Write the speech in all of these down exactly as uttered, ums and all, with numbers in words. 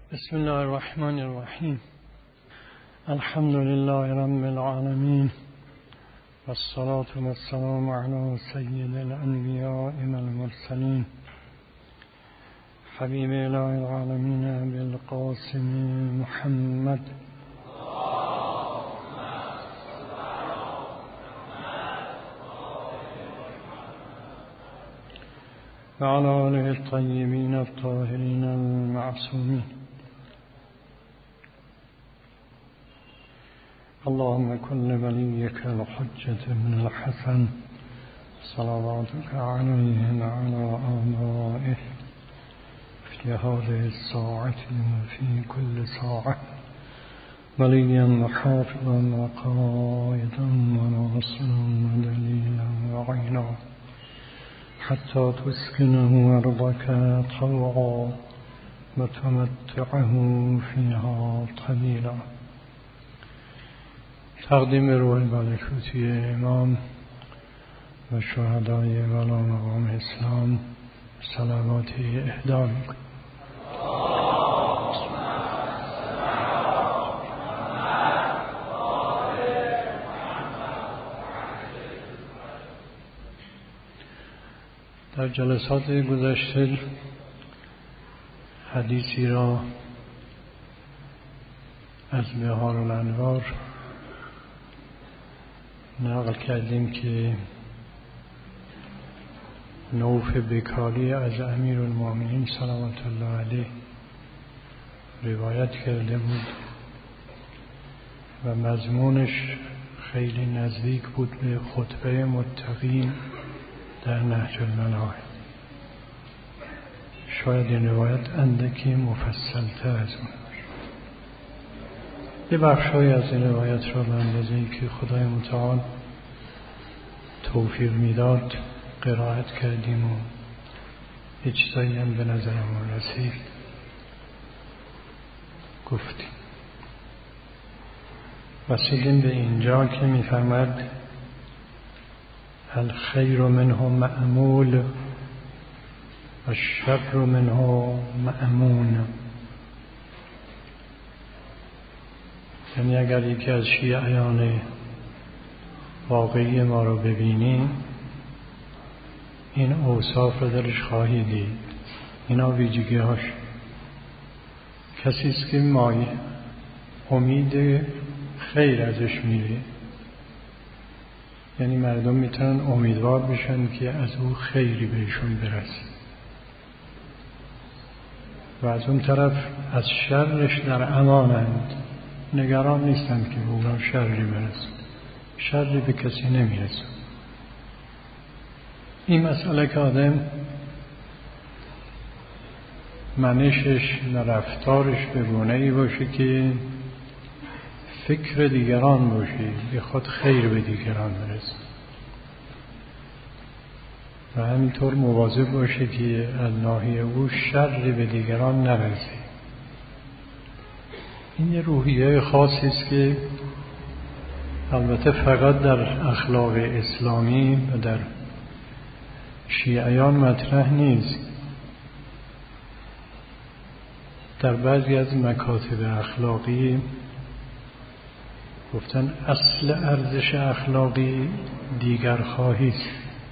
بسم الله الرحمن الرحیم. الحمد لله رب العالمین والصلاة والسلام علی سید الانبیاء والمرسلین حبیب اله العالمین بالقاسم محمد و علی آله الطیبین الطاهرین المعصومین. اللهم كن لوليك الحجة من الحسن صلواتك عليه وعلى آبائه في هذه الساعة وفي كل ساعة وليا وحافظا وقائدا وناصرا ودليلا وعينا حتى تسكنه أرضك طوعا وتمتعه فيها طويلا. تقدیم روح ملکوتی امام و شهدای والا مقام اسلام صلواتی اهدا میکنیم. در جلسات گذشته حدیثی را از بهار الانوار نقل کردیم که نوف بکالی از امیر المؤمنین صلوات الله علیه روایت کرده بود و مضمونش خیلی نزدیک بود به خطبه متقین در نهج المناهج. شاید این روایت اندکی مفصل‌تر از اون یه بخشای از این روایت را به اندازه‌ای که خدای متعال توفیق میداد قرائت کردیم و یه چیزایی هم به نظرمون رسید گفتیم. رسیدیم به اینجا که می‌فرماید الخیر منه مأمول و الشر منه مأمون. یعنی اگر یکی از شیعیان واقعی ما رو ببینی این اوصاف رو درش خواهی دید. اینا ویژگی هاش. کسی است که ما امید خیر ازش میره، یعنی مردم میتونن امیدوار بشن که از او خیری بهشون برسه و از اون طرف از شرش در امانند، نگران نیستن که به اونا شری برسه، شری به کسی نمیرسه. این مسئله که آدم منشش و رفتارش به گونه‌ای باشه که فکر دیگران باشه، به خود خیر به دیگران برسه و همینطور مواظب باشه که از ناحیه او شر به دیگران نرسه. این یه روحیه خاصی است که البته فقط در اخلاق اسلامی و در شیعیان مطرح نیست. در بعضی از مکاتب اخلاقی گفتن اصل ارزش اخلاقی دیگر خواهی است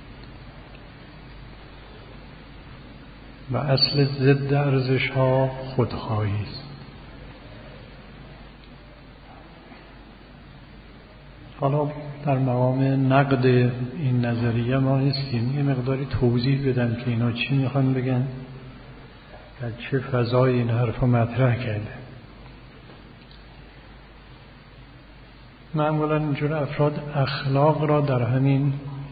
و اصل ضد ارزش ها خودخواهی است. حالا در مقام نقد این نظریه ما نیستیم، یه مقداری توضیح بدم که اینا چی میخوان بگن، در چه فضای این حرف رو مطرح کرده. معمولا اینجور افراد اخلاق را در همین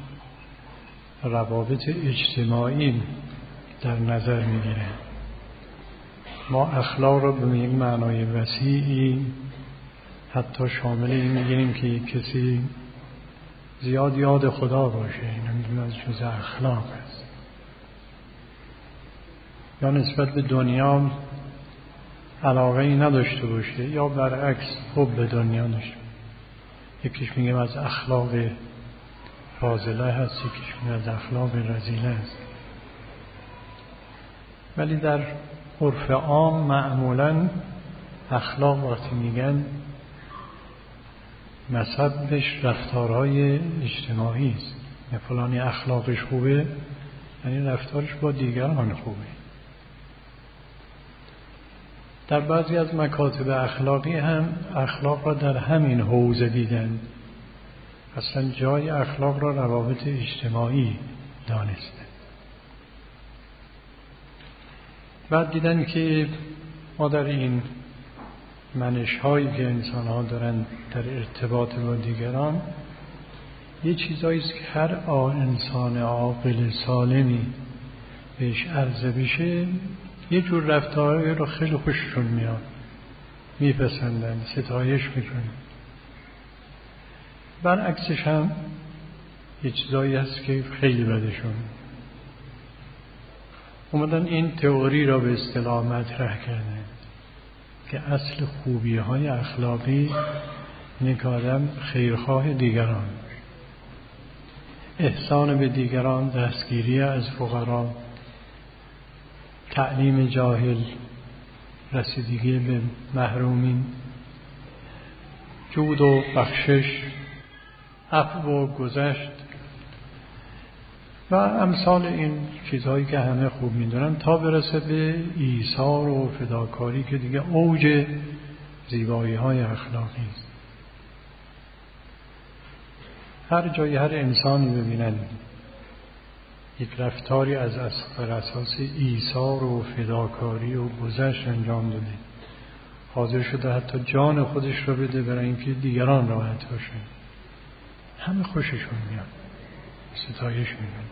روابط اجتماعی در نظر میگیره. ما اخلاق را به یک معنای وسیعی حتی شامل این میگیریم که کسی زیاد یاد خدا باشه، این از جزء اخلاق است. یا نسبت به دنیا علاقه ای نداشته باشه یا برعکس حب به دنیا داشته. یکیش میگه از اخلاق فاضله هست، یکیش میگه از اخلاق رذیله هست. ولی در عرف عام معمولا اخلاق وقتی میگن مصبش رفتارهای اجتماعی است. فلانی اخلاقش خوبه یعنی رفتارش با دیگران خوبه. در بعضی از مکاتب اخلاقی هم اخلاق را در همین حوزه دیدن، اصلا جای اخلاق را روابط اجتماعی دانستن. بعد دیدن که ما در این منش هایی که انسان ها دارن در ارتباط با دیگران یه چیزایی است که هر انسان عاقل سالمی بهش عرضه بشه یه جور رفتارهایی رو خیلی خوششون میاد، میپسندن، ستایش میکنن. برعکسش هم یه چیزایی هست که خیلی بدشون. اومدن این تئوری را به اصطلاح مطرح کردن که اصل خوبی های اخلاقی اینه که آدم خیرخواه دیگران، احسان به دیگران، دستگیری از فقرا، تعلیم جاهل، رسیدگی به محرومین، جود و بخشش، عفو و گذشت و امثال این چیزهایی که همه خوب میدونن، تا برسه به ایثار و فداکاری که دیگه اوج زیبایی های اخلاقی است. هر جایی هر انسانی ببینن یک رفتاری از بر اساس ایثار و فداکاری و گذشت انجام داده، حاضر شده حتی جان خودش رو بده برای اینکه دیگران راحت باشن، همه خوششون میاد، ستایش میکنن.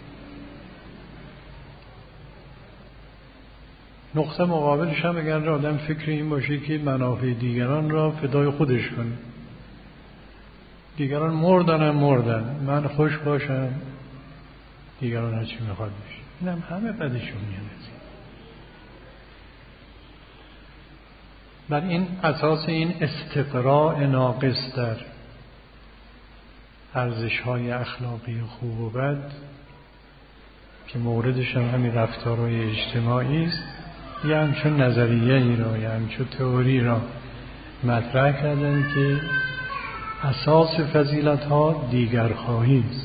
نقطه مقابلش هم اگر آدم فکر این باشه که منافع دیگران را فدای خودش کنه، دیگران مردن هم مردن، من خوش باشم، دیگران هر چی میخواد بشه، اینم همه بدشون میاد. بر این اساس این استقراء ناقص در ارزش‌های اخلاقی خوب و بد که موردش هم همین رفتارهای اجتماعی است، یه همچون نظریه ای را یه همچون تئوری را مطرح کردن که اساس فضیلت ها دیگرخواهی است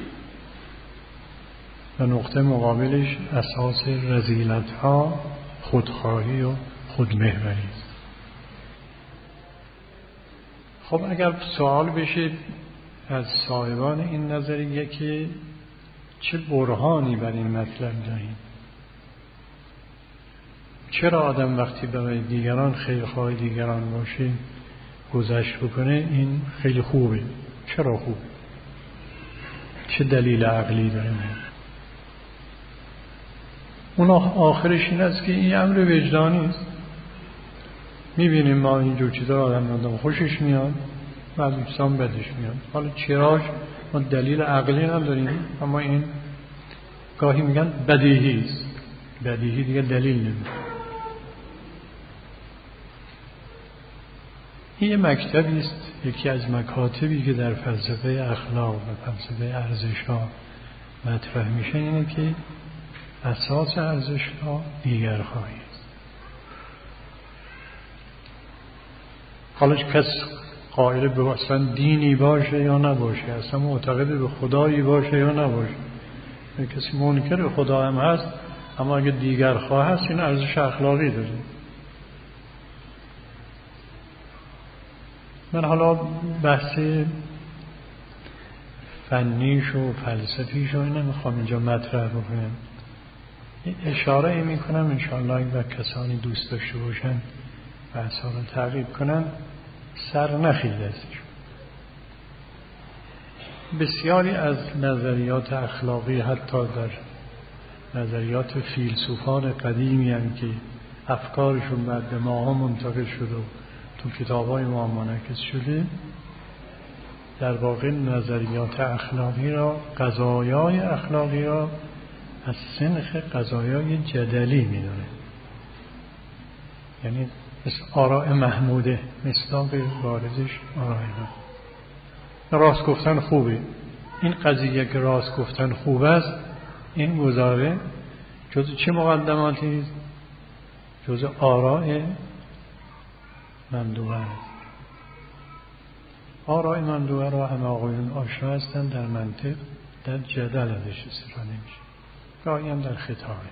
و نقطه مقابلش اساس رذیلت ها خودخواهی و خودمحوری است. خب اگر سوال بشه از صاحبان این نظریه که چه برهانی بر این مطلب داریم، چرا آدم وقتی برای دیگران خیرخواه دیگران باشه، گذشت بکنه، این خیلی خوبه؟ چرا خوبه؟ چه دلیل عقلی داره؟ اون آخرش این است که این امر وجدانی است. میبینیم ما اینجور چیزا آدم آدم خوشش میاد، بعد انسان بدش میاد. حالا چراش ما دلیل عقلی نداریم، اما این گاهی میگن بدیهی است. بدیهی دیگه دلیل نمیده. این یه مکتبی است، یکی از مکاتبی که در فلسفه اخلاق و فلسفه ارزش‌ها مطرح میشه، اینه که اساس ارزش‌ها دیگرخواهی است. حالا کس قائل به اصلا دینی باشه یا نباشه، اصلا معتقد به خدایی باشه یا نباشه، کسی منکر خدا هم هست اما اگه دیگرخواه هست، این ارزش اخلاقی داره. من حالا بحث فنیش و فلسفیش رو نمیخوام اینجا مطرح بکنم، اشاره ای میکنم انشاءالله اگه کسانی دوست داشته باشن بحثا رو تعقیب کنن سر نخیل ازش. بسیاری از نظریات اخلاقی حتی در نظریات فیلسوفان قدیمی هم که افکارشون بعد به ما ها منتقل شده و تو کتاب‌های ما منعکس شده، در واقع نظریات اخلاقی را، قضایای اخلاقی را از سنخ قضایای جدلی می‌دونه. یعنی مثل آراء محموده، مصداق واردش آراء محموده. راست گفتن خوبه، این قضیه که راست گفتن خوب است، این گزاره جز چه مقدماتی است؟ جز آراء ممدوحه است. آراء ممدوحه را همه آقایون آشنا هستند، در منطق در جدل ازش استفاده میشه، گاهی هم در خطابه.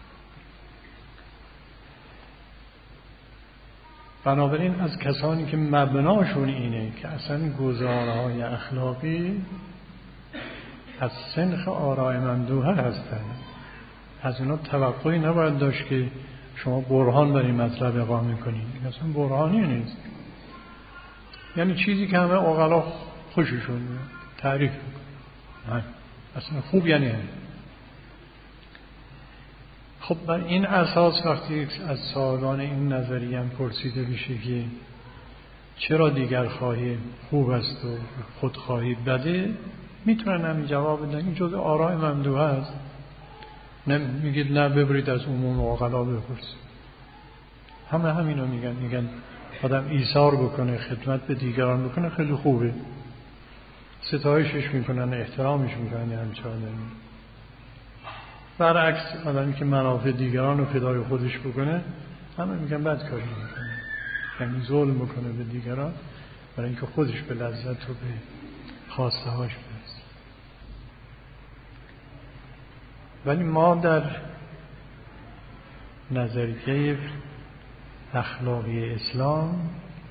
بنابراین از کسانی که مبناشون اینه که اصلا گزارهای اخلاقی از سنخ آراء ممدوحه هستند، از اینا توقعی نباید داشت که شما برهان بر این مطلب اقامه کنید. اصلا برهانی نیست، یعنی چیزی که همه عقلا خوششون تعریف میکنن، اصلا خوب یعنی هم. خب بر این اساس وقتی از صاحبان این نظریه هم پرسیده بشه که چرا دیگر خواهی خوب است و خودخواهی بده، میتونن همین جواب بدن این جزء آراء ممدوحه است. نه میگید نه ببرید از عموم عقلا بپرسید. همه همینو میگن، میگن آدم ایثار بکنه، خدمت به دیگران بکنه خیلی خوبه، ستایشش میکنن، احترامش میکنن، یعنی چه آدمی. برعکس آدمی که منافع دیگران رو فدای خودش بکنه همه میگن بد کاری میکنه، یعنی ظلم بکنه به دیگران برای اینکه خودش به لذت و به خواسته هاش برسه. ولی ما در نظریه اخلاقی اسلام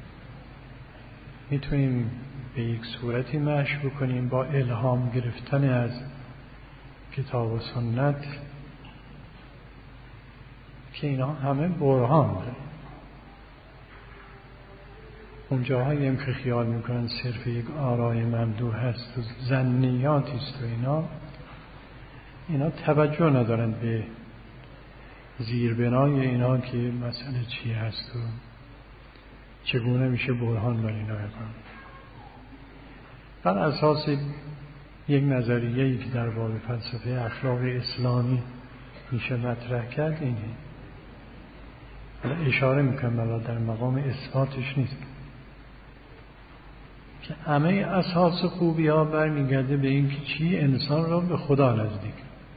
میتونیم به یک صورتی مشی بکنیم با الهام گرفتن از کتاب و سنت که اینا همه برهان داره. اون جاهایی هم که خیال میکنن صرف یک آرای ممدوح هست و ظنیاتی است و اینا اینا توجه ندارن به زیربنای اینا که مسئله چی هست و چگونه میشه برهان بر اینا اقامه. بر اساس یک نظریه‌ای که در باب فلسفه اخلاق اسلامی میشه مطرح کرد اینه. حالا اشاره میکنم ولی در مقام اثباتش نیست که همه اساس خوبی ها برمیگرده به این که چی انسان را به خدا نزدیک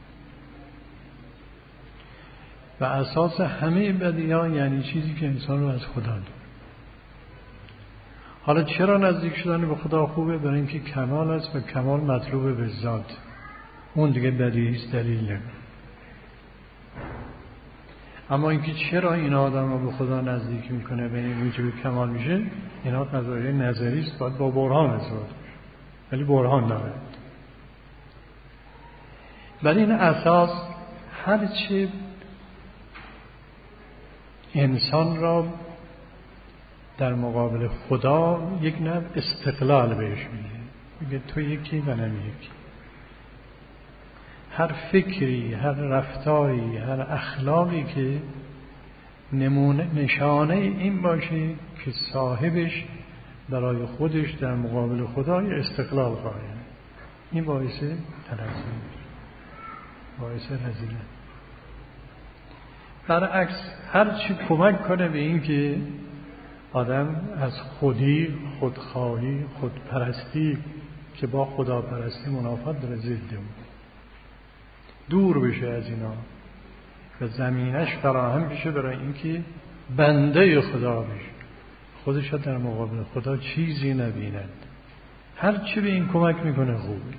و اساس همه بدی ها یعنی چیزی که انسان رو از خدا دور. حالا چرا نزدیک شدن به خدا خوبه؟ برای اینکه کمال است و کمال مطلوب به ذات، اون دیگه بدیهیست، دلیل نمیده. اما اینکه چرا این آدم رو به خدا نزدیک میکنه به این موجب کمال میشه، اینا قضایای نظری است، باید با برهان اثبات بشه، ولی برهان داره. ولی این اساس هرچه انسان را در مقابل خدا یک نوع استقلال بهش میده، میگه تو یکی و من یکی. هر فکری، هر رفتاری، هر اخلاقی که نمونه نشانه این باشه که صاحبش برای خودش در مقابل خدای استقلال قائل، این باعث تلزم، باعث رذیلت. برعکس هر چی کمک کنه به این که آدم از خودی، خودخواهی، خودپرستی که با خداپرستی منافات داره ضد دور بشه از اینا و زمینش فراهم بشه برای اینکه بنده خدا بشه، خودش در مقابل خدا چیزی نبیند. هر چی به این کمک میکنه خوبه.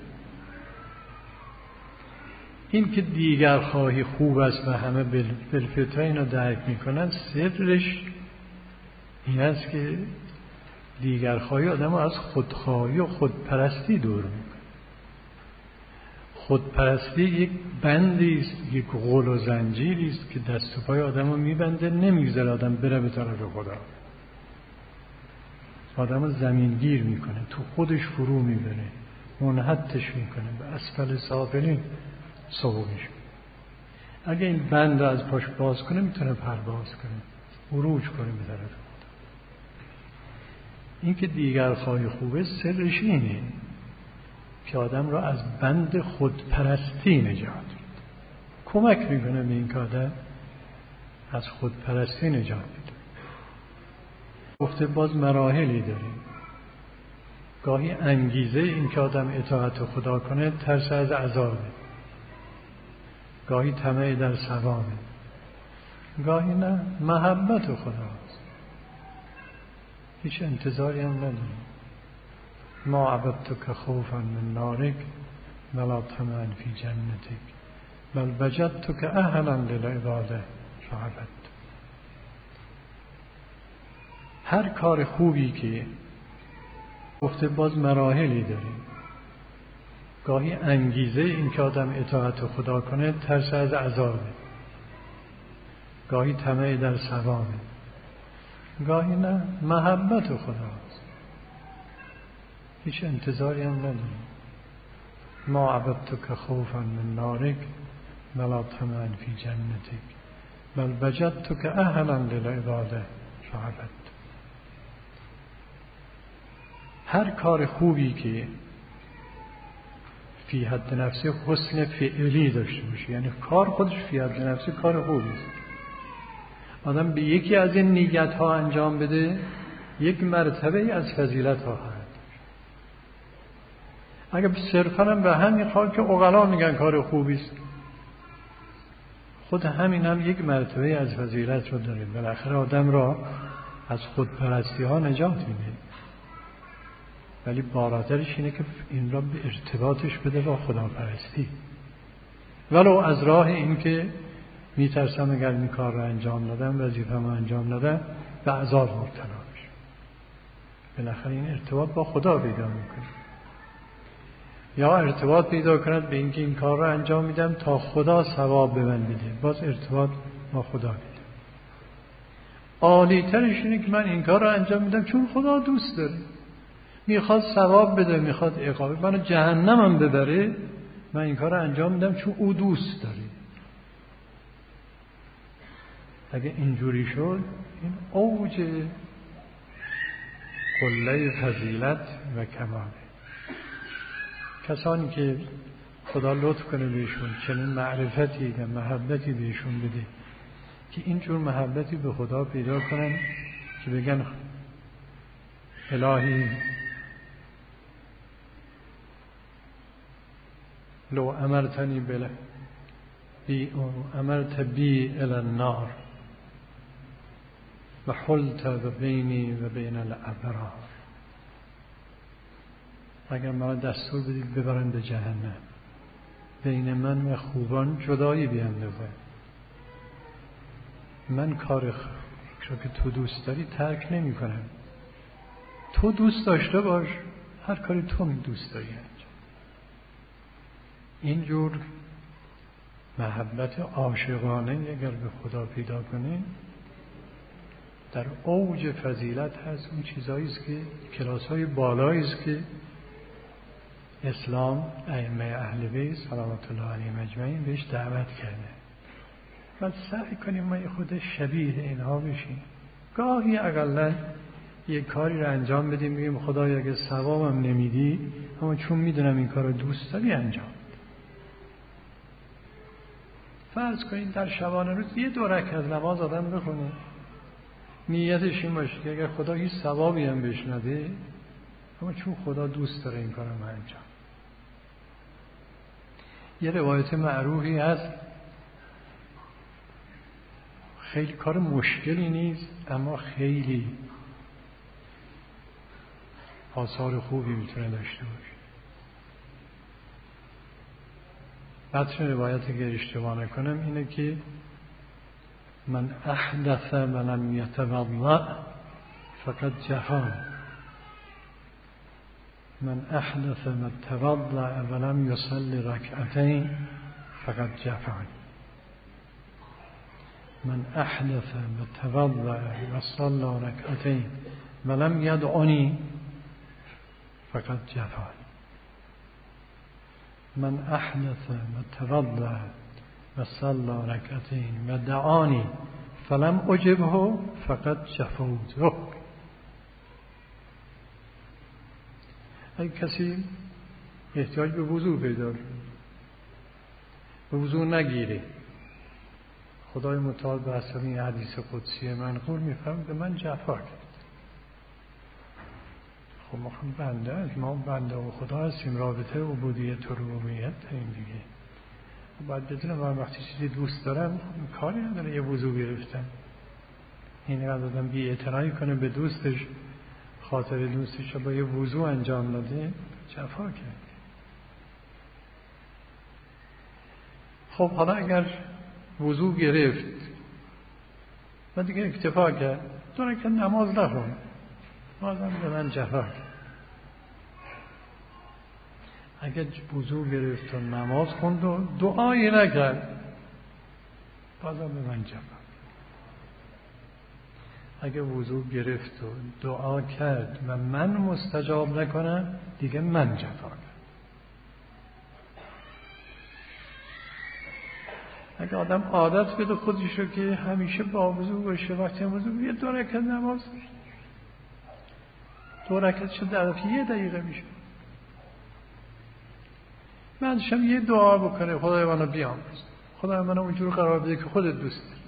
این که دیگر خواهی خوب است و همه بالفطره اینو درک میکنن، سرش این است که دیگر خواهی آدم از خودخواهی و خودپرستی دور میکنه. خودپرستی یک بندی است، یک غل و زنجیری است که دست و پای آدم رو میبنده، نمیگذاره آدم بره به طرف خدا. آدم رو زمینگیر میکنه، تو خودش فرو میبره، منحطش میکنه، به اسفل سافلین سبوکش میکنه. اگه این بند رو از پاش باز کنه میتونه پرواز کنه، عروج کنه به طرف خدا. این که دیگر خواهی خوبه سرش اینه که آدم را از بند خودپرستی نجات میده، کمک میکنه به این که آدم از خودپرستی نجات میده. گفته باز مراحلی داریم. گاهی انگیزه این که آدم اطاعت خدا کنه ترس از عذابه، گاهی طمع در ثوابه، گاهی نه، محبت خداست، هیچ انتظاری هم نداری. ما عبدتک خوفا من نارک ولا طمعا فی جنتک بل وجدتک اهلا للعباده فعبدت. هر کار خوبی که گفته باز مراحلی داره. گاهی انگیزه این که آدم اطاعت خدا کنه ترس از عذابه، گاهی طمع در ثوابه، گاهی نه، محبت خداست، هیچ انتظاری هم نداری. ما عبدتک خوفا من نارک ولا طمعا فی جنتک بل وجدتک اهلا للعباده فعبدت. هر کار خوبی که فی حد نفسی حسن فعلی داشته باشه، یعنی کار خودش فی حد نفسی کار خوبی است، آدم به یکی از این نیت ها انجام بده یک مرتبه از فضیلت ها هست. اگر صرفا هم به همین کار که عقلا میگن کار خوبی است، خود همین هم یک مرتبه از فضیلت رو داره. بالاخره آدم را از خودپرستی ها نجات میده، ولی بالاترش اینه که این را به ارتباطش بده با خداپرستی، ولو از راه این که میترسم اگر این کار را انجام ندم، وظیفه‌مو انجام ندم، به عذاب مبتلا بشم. بالاخره این ارتباط با خدا پیدا میکنه. یا ارتباط پیدا کند به اینکه این کار را انجام میدم تا خدا ثواب به من بده، باز ارتباط با خدا بده. عالی ترش اینه که من این کار را انجام میدم چون خدا دوست داره، میخواد ثواب بده، میخواد عقاب منو جهنمم ببره، من این کار رو انجام میدم چون او دوست داره. اگه اینجوری شد این اوج قله فضیلت و کماله. کسانی که خدا لطف کنه بهشون چنین معرفتی و محبتی بهشون بده که اینجور محبتی به خدا پیدا کنن که بگن الهی لو امرتنی بله بی امرت بی الی النار و حلت و بینی و بین الابرار. اگر من دستور بدید ببرن به جهنم، بین من و خوبان جدایی بیندازه، من کار را که تو دوست داری ترک نمی کنم. تو دوست داشته باش، هر کاری تو می دوست داری انجام. اینجور محبت عاشقانه اگر به خدا پیدا کنه در اوج فضیلت هست. اون چیزایی است که کلاس‌های بالایی است که اسلام ائمه اهل بیت صلوات الله علیهم اجمعین بهش دعوت کرده. بعد سعی کنیم ما خود شبیه اینها بشیم. گاهی اقلا یک کاری رو انجام بدیم بگیم خدایا اگه ثوابم نمیدی، اما چون میدونم این کار رو دوست داری انجام. فرض کنید در شبانه روز یه دو رکعت نماز آدم بخونه، نیتش این باشه که اگر خدا هیچ ثوابی هم بهش نده، اما چون خدا دوست داره این کارو من انجام. یه روایت معروفی هست، خیلی کار مشکلی نیست اما خیلی آثار خوبی میتونه داشته باشه. بعدش روایتی که اشتباه نکنم اینه که من احدث ولم یتوضأ فقد جفا، من احدث و توضأ ولم یصلی رکعتین فقد جفا، من احدث و توضأ و صلی رکعتین ولم یدعنی فقد جفا، من احدث و توضأ و صلی رکعتین و دعانی فلم اجبه فقد جفوته. اگه کسی احتیاج به وضو پیدا کنه، به وضو نگیره، خدای متعال به حسب این حدیث قدسی منقول میفرماید به من جفا کرد. خب ما هم بنده از ما بنده و خدا هستیم، رابطه عبودیت و ربوبیت این دیگه. خب باید بدونم من وقتی چیزی دوست دارم کاری نداره یه وضو گرفتم. این قدر آدم بی اعتنایی کنه به دوستش، خاطر دوستش با یه وضو انجام داده، جفا کرد. خب حالا اگر وضو گرفت و دیگه اکتفا کرد، دو رکعت نماز نخوند، بازم به من جفا کرد. اگر وضو گرفت و نماز خوند و دعایی نکرد، بازم به من جفا کرد. اگر وضو گرفت و دعا کرد و من مستجاب نکنم، دیگه من جفا کرد. اگه آدم عادت بده خودش رو که همیشه با وضو باشه، وقتی وضو یه دو رکعت نماز دو رکعت شد در یه دقیقه میشه، بعدشم یه دعا بکنه خدای منو بیامرز، خدای منو اونجور قرار بده که خودت دوست داری.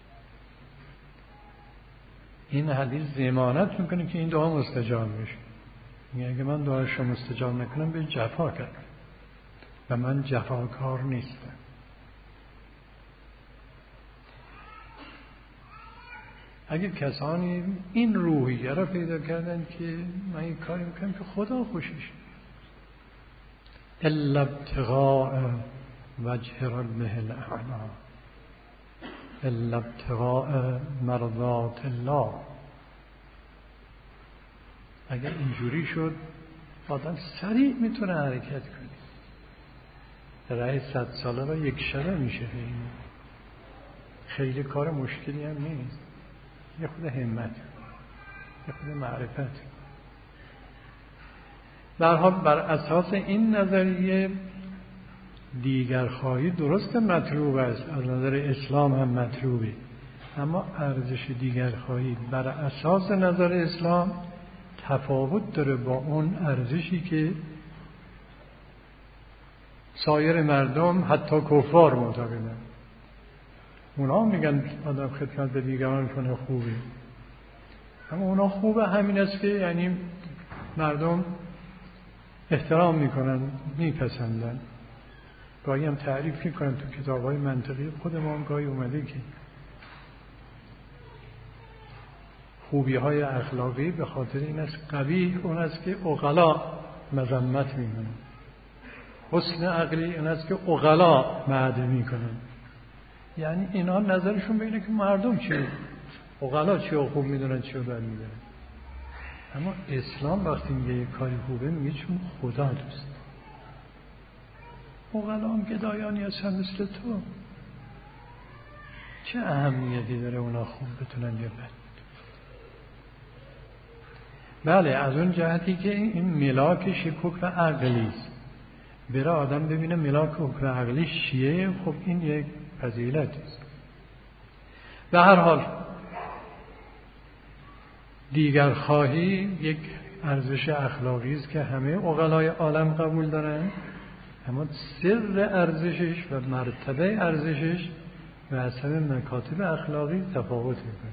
این حدیث ضمانت میکنه که این دعا مستجاب میشه. میگه اگه من دعاشو مستجاب نکنم به جفا کردم و من جفاکار نیستم. اگه کسانی این روحیه را پیدا کردن که من این کاری میکنم که خدا خوشش الا ابتغاء وجه ربه الاعلی الا ابتغاء مرضات الله، اگر اینجوری شد آدم سریع میتونه حرکت کنه. راه صد ساله را یک شبه میشه. خیلی کار مشکلی هم نیست، یه خود همت، یه خود معرفت. در حال بر اساس این نظریه دیگر خواهی درست مطلوب است، از نظر اسلام هم مطلوبه، اما ارزش دیگر خواهی بر اساس نظر اسلام تفاوت داره با اون ارزشی که سایر مردم حتی کفار معتقدن. اونا میگن آدم خدمت به دیگران کنه خوبه، اما اونا خوبه همین است که یعنی مردم احترام میکنن، میپسندن. گاهی هم تعریف میکنن تو کتاب‌های منطقی خود ما هم گاهی اومده که خوبی‌های اخلاقی به خاطر این است قبیح اون است که عقلا مذمت میکنن، حسن عقلی این است که عقلا معده میکنن. یعنی اینا نظرشون به اینه که مردم چیه، عقلا چی رو خوب میدونن چی رو بد میدونن. اما اسلام وقتی میگه یه کاری خوبه میگه چون خدا دوست. عقلا هم گدایانی هستن مثل تو، چه اهمیتی داره اونا خوب بتونن یا بد. بله از اون جهتی که این ملاک شکوک و عقلی است، بره آدم ببینه ملاک و عقلی چیه، خب این یک فضیلت است. به هر حال دیگر خواهی یک ارزش اخلاقی است که همه عقلای عالم قبول دارن، اما سر ارزشش و مرتبه ارزشش و حسب مکاتب اخلاقی تفاوت میکنه.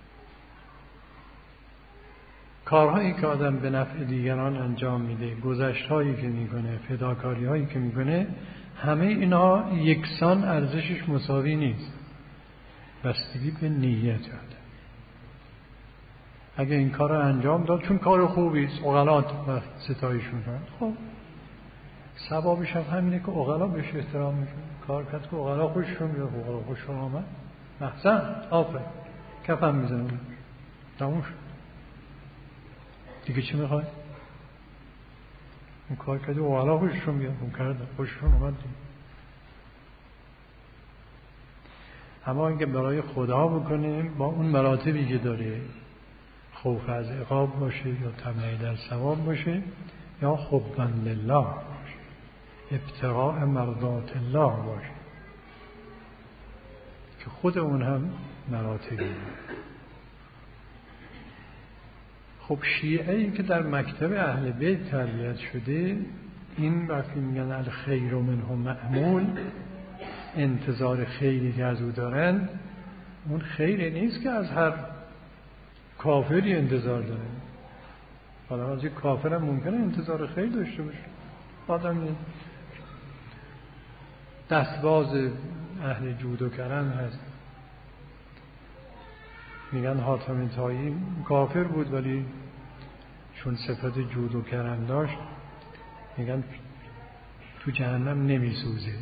کارهایی که آدم به نفع دیگران انجام میده، گذشتهایی که میکنه، فداکاری هایی که میکنه، همه اینا یکسان ارزشش مساوی نیست، بستگی به نیت آدم. اگه این کار رو انجام داد چون کار خوبی است، عقلات و ستایش میکنن، خب ثوابش هم همینه که عقلا بهش احترام میکنن. کار کرد که عقلا خوششون میاد، عقلا خوششون آمد، محسن، آفرین، کفم میزنن، تموم شد. دیگه چی میخوای؟ اون کار کرده عقلا خوششون میاد، اون کرده خوششون آمد. اما اینکه برای خدا بکنیم با اون مراتبی که داره، خوف از عقاب باشه یا طمع در ثواب باشه یا حبا لله باشه، ابتغاء مرضات الله باشه، که خود اون هم مراتبی. خب شیعه‌ای که در مکتب اهل بیت تربیت شده، این وقتی میگن الخیر منهم مأمول، انتظار خیری که از او دارن، اون خیری نیست که از هر کافری انتظار داره. حالا از یک کافر هم ممکنه انتظار خیر داشته باشه. آدم دستباز اهل جود و کرم هست. میگن حاتم طایی کافر بود ولی چون صفت جود و کرم داشت میگن تو جهنم نمیسوزه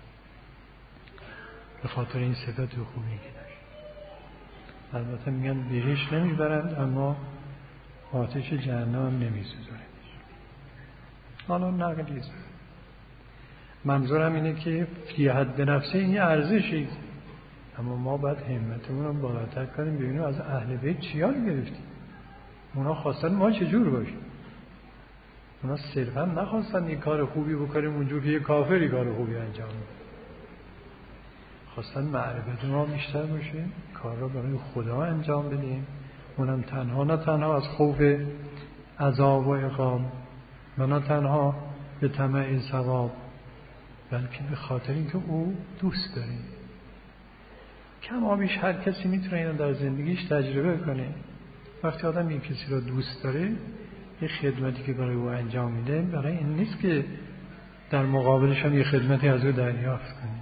به خاطر این صفت خوبی که داشت. البته میگن بهش نمیبرند اما آتش جهنم هم نمیسوزه. حالا نقلیست. منظورم اینه که فی حد نفسه این ارزشی، اما ما باید همتمون رو بالاتر کنیم ببینیم از اهل بیت چی یاد گرفتیم. اونا خواستن ما چجور باشیم. اونا صرفا نخواستن این کار خوبی بکنیم اونجور که یه کافری کار خوبی انجام بده. خواستن معرفت ما بیشتر باشه، کار را برای خدا انجام بدیم، اونم تنها نه تنها از خوف عذاب و عقاب و نه تنها به طمع ثواب، بلکه به خاطر اینکه او دوست داره. کما بیش هر کسی میتونه اینو در زندگیش تجربه کنه. وقتی آدم یک کسی رو دوست داره، یه خدمتی که برای او انجام میده برای این نیست که در مقابلش هم یه خدمتی از او دریافت کنه.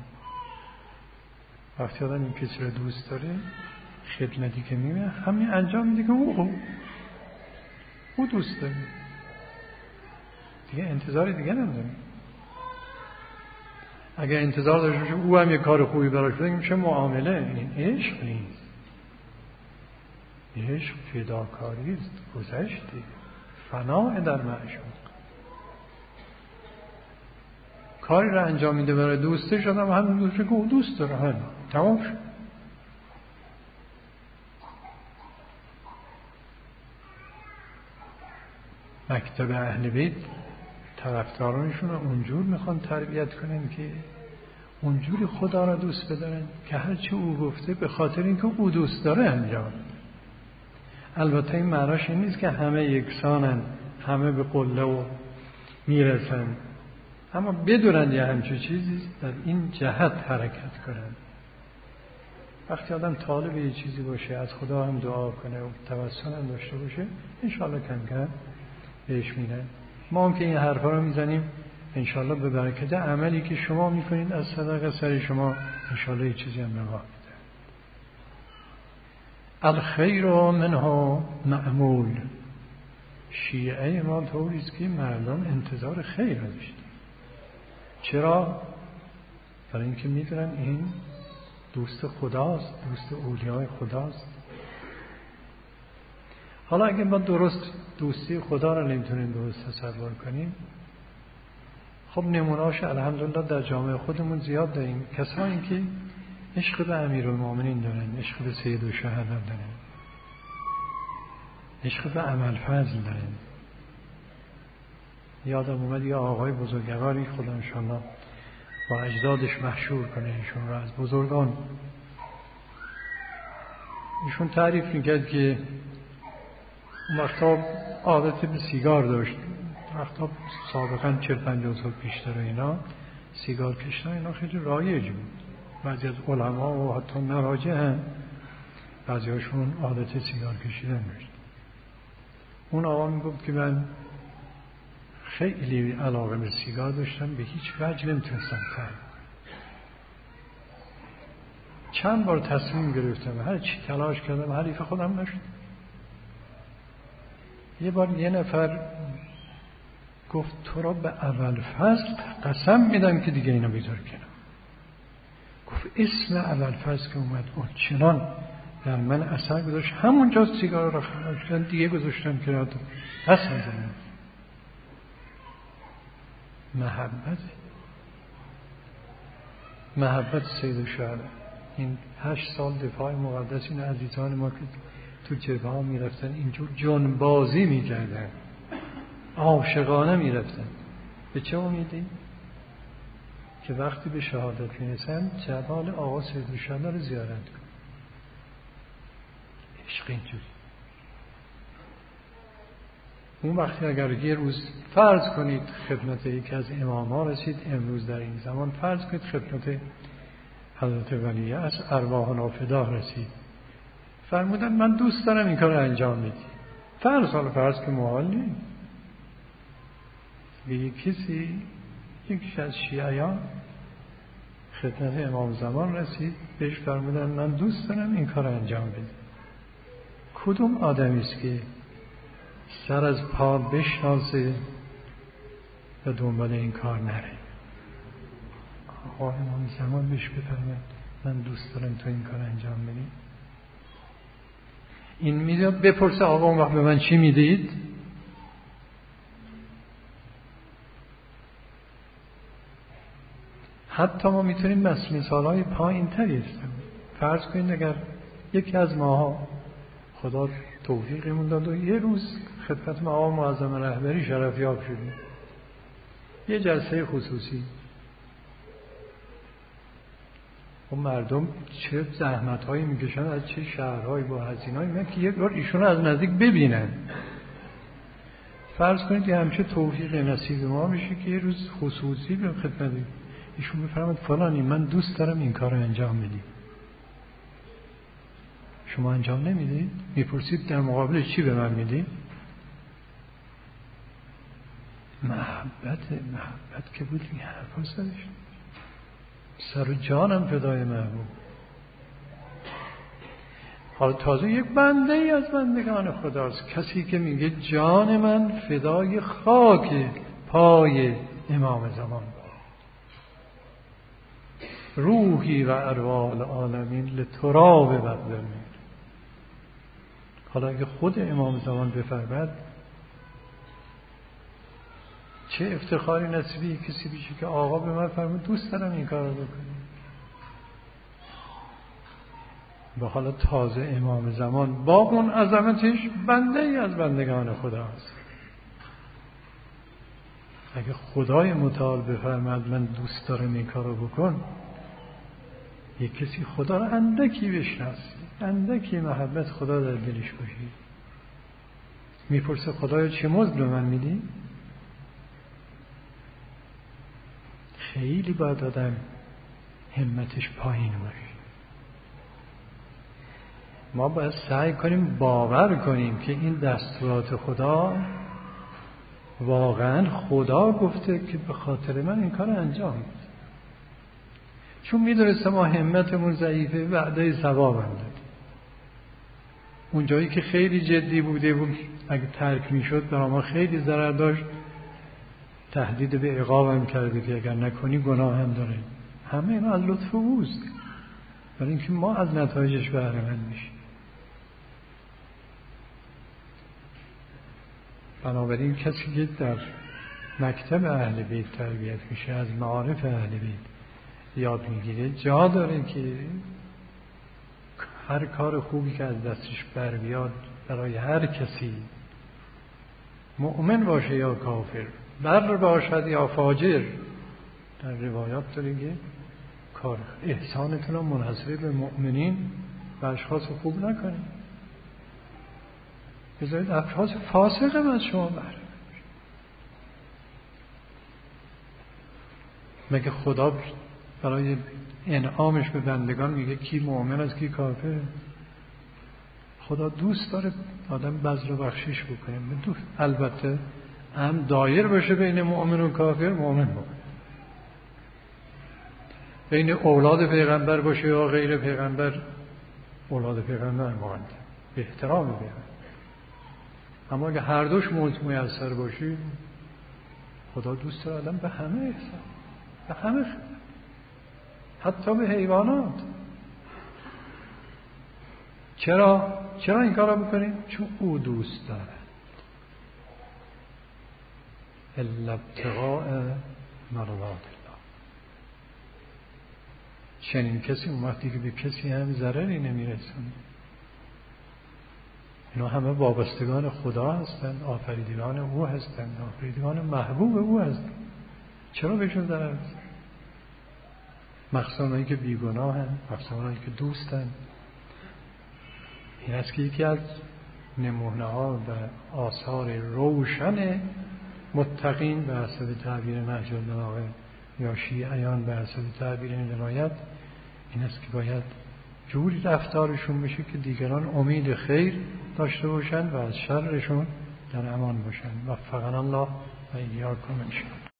وقتی آدم یک کسی رو دوست داره، خدمتی که میده همین انجام میده که او او, او دوست داره. دیگه انتظار دیگه نداره. اگر انتظار داشته باشه او هم یه کار خوبی براش بده میشه معامله. این عشق نیست. عشق فداکاری است، گذشته، فناء در معشوق. کاری رو انجام میده برای دوستش، آدم همین دوستش که او دوست داره، همین تمام شد. مکتب اهل بیت طرفدارانشون رو اونجور میخوان تربیت کنن که اونجوری خدا را دوست بدارن که هرچی او گفته به خاطر اینکه او دوست داره انجام. البته این معناش این نیست که همه یکسانن، همه به قله و میرسن، اما بدونن یه همچون چیزی در این جهت حرکت کنن. وقتی آدم طالب یه چیزی باشه، از خدا هم دعا کنه و توسل هم داشته باشه، انشاءالله کم کم بهش میرن. ما هم که این حرفا رو میزنیم انشاءالله به برکت عملی که شما میکنید از صدقه سر شما انشاءالله یه چیزی هم روا میده. الخیر منها معمول. شیعه ما طوریست که مردم انتظار خیر رو داشتن. چرا؟ برای اینکه میدونن این دوست خداست، دوست اولیای خداست. حالا اگه ما درست دوستی خدا رو نمیتونیم درست تصور کنیم، خب نمونهاش الحمدلله در جامعه خودمون زیاد داریم. کسانی که عشق به امیرالمومنین دارن، عشق به سید الشهدا دارن، عشق به ابوالفضل دارن. یادم اومد یه آقای بزرگواری، خدا انشاءالله با اجدادش مشهور کنه ایشون رو، از بزرگان. ایشون تعریف میکرد که وقتا عادت به سیگار داشت، وقتا سابقا چهل پنجاه سال پیشتر اینا سیگار کشیدن اینا خیلی رایج بود. بعضی از علما و حتی مراجع هم بعضی هاشون عادت سیگار کشیدن داشت. اون آقا میگفت که من خیلی علاقه به سیگار داشتم، به هیچ وجه نمیتونستم ترک کنم. چند بار تصمیم گرفتم، هر چی تلاش کردم حریف خودم نشد. یه بار یه نفر گفت تو را به ابوالفضل قسم میدم که دیگه اینا بیدار کنم. گفت اسم ابوالفضل که اومد اون چنان در من اثر گذاشت، همونجا سیگار را خاموش کردم، دیگه گذاشتم کنار، قسم زدم. محبت محبت سید الشهدا. این هشت سال دفاع مقدس این عزیزان ما که تو جبهه ها میرفتن اینجور جنبازی میکردن، عاشقانه میرفتن. به چه امیدی؟ که وقتی به شهادت میرسن جمال آقا سید الشهدا رو زیارت کن. عشق اینجوری. اون وقتی اگر یه روز فرض کنید خدمت یکی از امام ها رسید، امروز در این زمان فرض کنید خدمت حضرت ولی از ارواحنا فدا رسید، فرمودن من دوست دارم این کار انجام میدی. فرض حالا فرض که محال نیست. به یک کسی، یکیش از شیعیان خدمت امام زمان رسید، بهش فرمودن من دوست دارم این کار انجام بده. کدوم آدمی است که سر از پا بشناسه و دنبال این کار نره؟ آقا امام زمان بهش بفرمود من دوست دارم تو این کار انجام بدی. این میاد بپرسه آقا اون وقت به من چی میدید؟ حتی ما میتونیم مثالهای پایین تری استفاده. فرض کنید اگر یکی از ماها خدا توفیقمون داد و یه روز خدمت آقا معظم رهبری شرفیاب شدیم، یه جلسه خصوصی، و مردم چه زحمت هایی میکشن از چه شهرهایی با هزینه‌ای میاد که یک بار ایشون از نزدیک ببینن. فرض کنید که همچه توفیق نصیب ما میشه که یه روز خصوصی به خدمت ایشون میفرماد فلانی من دوست دارم این کار رو انجام بدی. شما انجام نمیدید؟ میپرسید در مقابل چی به من میدی؟ محبت محبت که بود این حرفا زدش، سر و جانم فدای محبوب. حالا تازه یک بنده ای از بندگان خداست، کسی که میگه جان من فدای خاک پای امام زمان، روحی و ارواح العالمین لتراب بقدمین. حالا اگه خود امام زمان بفرمد چه افتخاری نصیبی کسی بیشه که آقا به من فرمود دوست دارم این کار رو بکنم. و حالا تازه امام زمان با اون عظمتش بنده ای از بندگان خدا است. اگه خدای متعال بفرماد من دوست دارم این کار رو بکن، یک کسی خدا رو اندکی بشناسی، اندکی محبت خدا در دلش باشی، میپرسه خدایا چه مزد به من میدی؟ خیلی باید آدم همتش پایین باشه. ما باید سعی کنیم باور کنیم که این دستورات خدا واقعا خدا گفته که به خاطر من این کار انجام بده. چون میدونسته ما همتمون ضعیفه وعده ثواب هم داد. اون جایی که خیلی جدی بوده بود اگه ترک میشد برای ما خیلی ضرر داشت، تهدید به عقاب هم کرده که اگر نکنی گناه هم داره. همه اینا از لطف اوست، برای اینکه ما از نتایجش بهره مند میشیم. بنابراین کسی که در مکتب اهل بیت تربیت میشه، از معارف اهل بیت یاد میگیره، جا داره که هر کار خوبی که از دستش بر بیاد برای هر کسی، مؤمن باشه یا کافر، بر باشد یا فاجر، در روایات داره که کار احسانتون رو منحصر به مؤمنین و اشخاص خوب نکنید، بذارید افراد فاسق هم از شما بر. مگه خدا برای انعامش به بندگان میگه کی مؤمن است کی کافر؟ خدا دوست داره آدم بذل و بخشش بکنه. البته هم دایر باشه بین مؤمن و کافر، مؤمن باشه. بین اولاد پیغمبر باشه یا غیر پیغمبر، اولاد پیغمبر مانده به احترام پیغمبر. اما اگه هر دوش میسر باشی، خدا دوست داره آدم به همه احسان، به همه خدمت، حتی به حیوانات. چرا؟ چرا این کار رو بکنیم؟ چون او دوست داره. الا ابتغاء مرضات الله. چنین کسی اون وقتی که به کسی هم ضرری نمیرسونه. اینا همه وابستگان خدا هستند، آفریدگان او هستند، آفریدگان محبوب او هستند. چرا بهشون ضرر رسید؟ مخصوصا اونایی که بیگناه هستند، مخصوصا اونایی که دوستند. این است که یکی از نمونه ها و آثار روشن متقین به حسب تعبیر نهج البلاغه یا شیعیان به حسب تعبیر عنایت این است که باید جوری رفتارشون بشه که دیگران امید خیر داشته باشند و از شرشون در امان باشند. وفقنا الله و ایاکم ان شاء الله.